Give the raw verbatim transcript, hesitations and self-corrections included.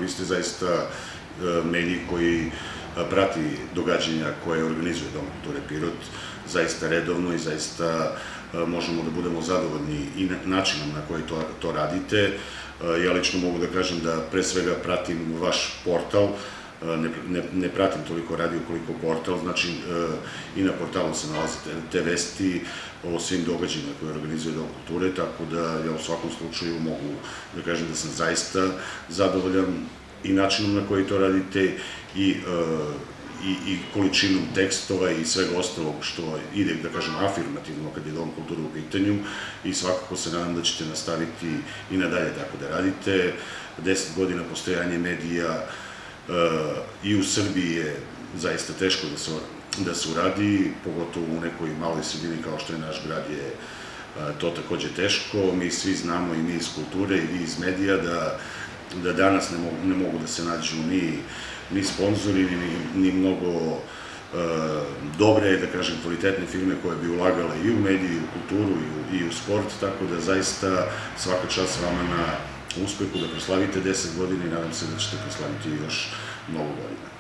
Vi ste zaista mediji koji prati događanja koje organizuje Dom kulture Pirot zaista redovno i zaista možemo da budemo zadovoljni i načinom na koji to radite. Ja lično mogu da kažem da pre svega pratim vaš portal, ne pratim toliko radio koliko portal, znači i na portalu se nalaze te vesti o svim događajima koje organizuje Dom kulture, tako da ja u svakom slučaju mogu da kažem da sam zaista zadovoljan i načinom na koji to radite i i količinom tekstova i svega ostalog što ide, da kažem, afirmativno kad je Dom kulture u pitanju i svakako se nadam da ćete nastaviti i nadalje tako da radite. Deset godina postojanja medija i u Srbiji je zaista teško da se uradi, pogotovo u nekoj maloj sredini kao što je naš grad je to takođe teško. Mi svi znamo i mi iz kulture i vi iz medija da danas ne mogu da se nađu ni ni sponzori, ni mnogo dobre, da kažem, kvalitetne firme koje bi ulagale i u medije, i u kulturu, i u sport, tako da zaista svaka čast vama na uspehu da proslavite deset godina i nadam se da ćete proslaviti još mnogo godina.